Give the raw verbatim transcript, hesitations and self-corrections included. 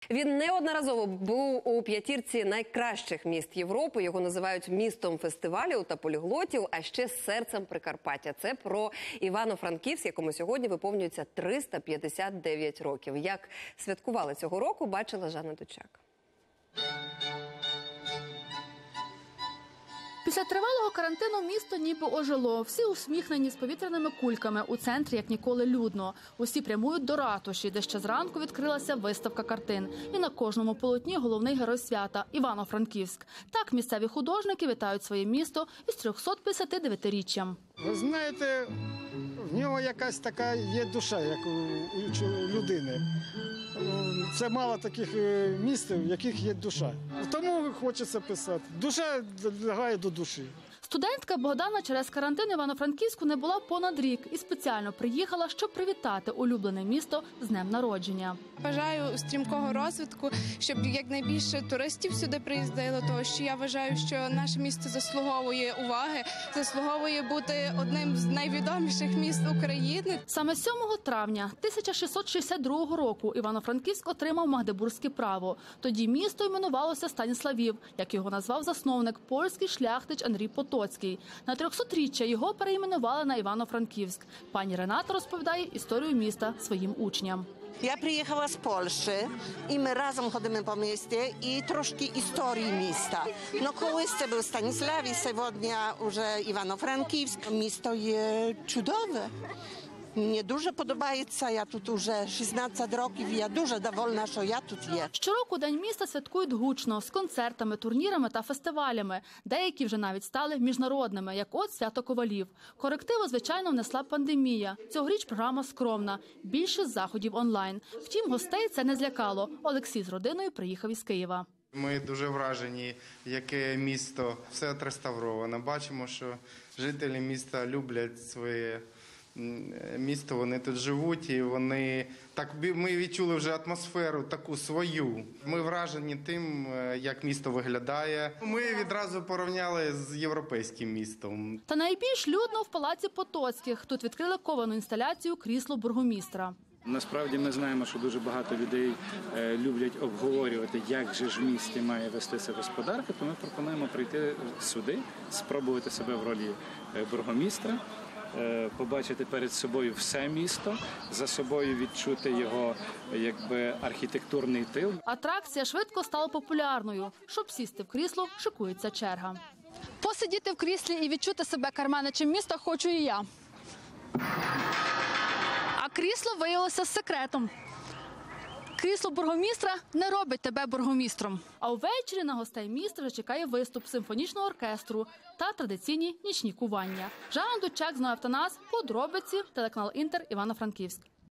Він неодноразово був у п'ятірці найкращих міст Європи. Його називають містом фестивалів та поліглотів, а ще серцем Прикарпаття. Це про Івано-Франківськ, якому сьогодні виповнюється триста п'ятдесят дев'ять років. Як святкували цього року, бачила Жанна Дучак. Після тривалого карантину місто ніби ожило. Всі усміхнені з повітряними кульками. У центрі, як ніколи, людно. Усі прямують до ратуші, де ще зранку відкрилася виставка картин. І на кожному полотні головний герой свята – Івано-Франківськ. Так місцеві художники вітають своє місто із трьохсотп'ятдесятидев'ятиріччям. Ви знаєте, в нього якась така є душа, як у людини. Це мало таких міст, в яких є душа. Тому хочеться писати. Душа лягає до душі. Студентка Богдана через карантин Івано-Франківську не була понад рік і спеціально приїхала, щоб привітати улюблене місто з днем народження. Бажаю стрімкого розвитку, щоб якнайбільше туристів сюди приїздило, тому що я вважаю, що наше місто заслуговує уваги, заслуговує бути одним з найвідоміших міст України. Саме сьомого травня тисяча шістсот шістдесят другого року Івано-Франківськ отримав магдебурзьке право. Тоді місто іменувалося Станіславів, як його назвав засновник, польський шляхтич Андрій Потоцький. На трьохсотріччя його перейменували на Івано-Франківськ. Пані Рената розповідає історію міста своїм учням. Я приїхала з Польщі, і ми разом ходимо по місті, і трошки історії міста. Ну, колись це був Станіслав, і сьогодні вже Івано-Франківськ. Місто є чудове. Мені дуже подобається, я тут вже шістнадцять років, я дуже довольна, що я тут є. Щороку День міста святкують гучно, з концертами, турнірами та фестивалями. Деякі вже навіть стали міжнародними, як от Свято Ковалів. Корективу, звичайно, внесла пандемія. Цьогоріч програма скромна, більше заходів онлайн. Втім, гостей це не злякало. Олексій з родиною приїхав із Києва. Ми дуже вражені, яке місто, все отреставровано. Бачимо, що жителі міста люблять своє місто, вони тут живуть, і вони так ми відчули вже атмосферу таку свою. Ми вражені тим, як місто виглядає. Ми відразу порівняли з європейським містом. Та найбільш людно в палаці Потоцьких. Тут відкрили ковану інсталяцію «Крісло бургомістра». Насправді ми знаємо, що дуже багато людей люблять обговорювати, як же ж в місті має вестися господарка, то ми пропонуємо прийти сюди, спробувати себе в ролі бургомістра, побачити перед собою все місто, за собою відчути його якби архітектурний тил. Атракція швидко стала популярною. Щоб сісти в крісло, шикується черга. Посидіти в кріслі і відчути себе карманичем міста хочу і я. А крісло виявилося секретом. Крісло бургомістра не робить тебе бургомістром. А увечері на гостей міста вже чекає виступ симфонічного оркестру та традиційні нічні кування. Жанна Дучак, Зноя Автонас, подробиці, телеканал Інтер, Івано-Франківськ.